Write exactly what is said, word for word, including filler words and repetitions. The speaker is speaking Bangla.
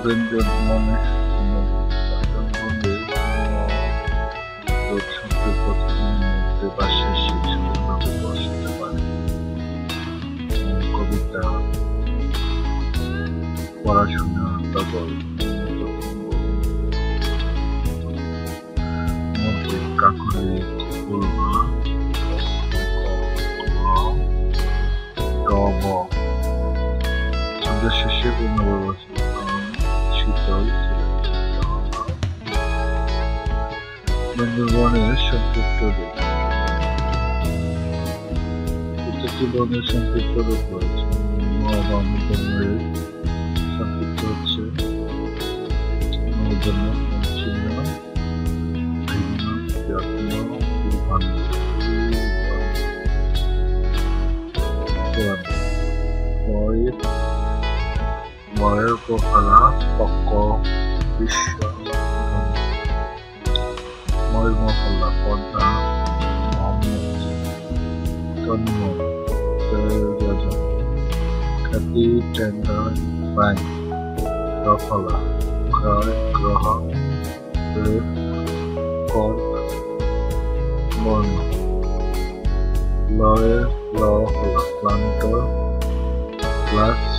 ব্যঞ্জন মনে ব্যঞ্জনবর্ণের সংকেত প্রথমের মধ্যে বা শেষে সুন্দরভাবে বসাতে পারে। কবিতা, পড়াশোনা বা গল্প মধ্যে কাকরের পূর্বা টব ছন্দের শেষে পূর্ণবর্ণ শীতল ব্যঞ্জনবর্ণের সংক্ষিপ্ত রূপ। প্রত্যেকটি বর্ণের সংক্ষিপ্ত রূপ রয়েছে। ব্যঞ্জনবর্ণের সংক্ষিপ্ত হচ্ছে মূর্ধন্য, চিহ্ন, ভিন্ন, যত্ন, পূর্বাহ্ন, বয়ের প্রকারা, পক্ষ, বিশ্ব, ময়ের মহল্লা, পর্দা, মোহাম্মদ, তন্ময়, খ্যাতি, টেন্ডার, ব্যাংক, দফলা, ক্রয়, গ্রহ, রেফ, কর্ক, বর্ণ, লয়ের ল হল ক্লান্ত, ক্লাস,